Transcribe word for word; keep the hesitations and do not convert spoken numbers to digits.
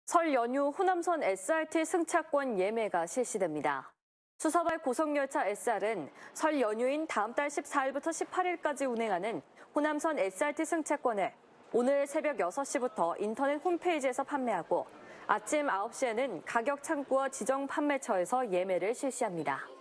설 연휴 호남선 에스알티 승차권 예매가 실시됩니다. 수서발 고속열차 에스알은 설 연휴인 다음 달 십사일부터 십팔일까지 운행하는 호남선 에스알티 승차권을 오늘 새벽 여섯 시부터 인터넷 홈페이지에서 판매하고 아침 아홉 시에는 가격 창구와 지정 판매처에서 예매를 실시합니다.